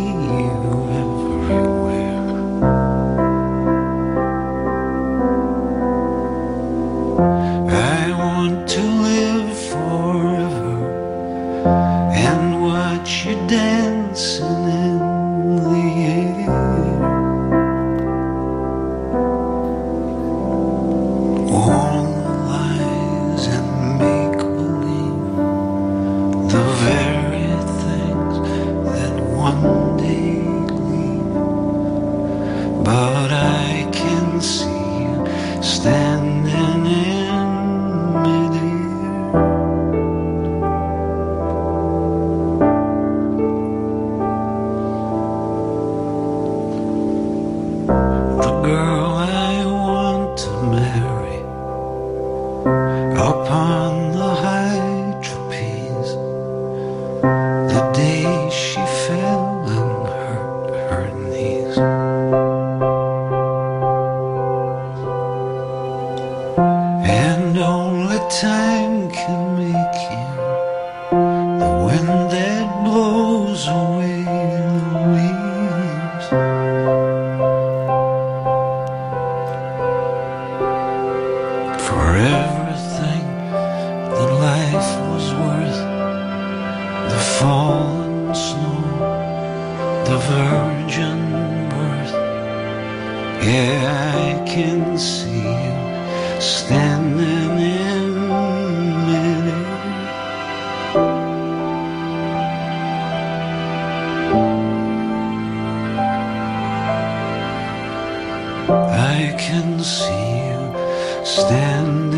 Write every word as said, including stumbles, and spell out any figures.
you everywhere. I want to live forever and watch you dancing in the air. All the lies and make-believe, the very things that one day leave. But I can see you standing in midair. The girl I want to marry upon the high trapeze, the day she fell and hurt her knees. And only time can make you the wind that blows away the leaves. For everything that life was worth, the fallen snow, the virgin birth, yeah, I can see you standing in midair. I can see you standing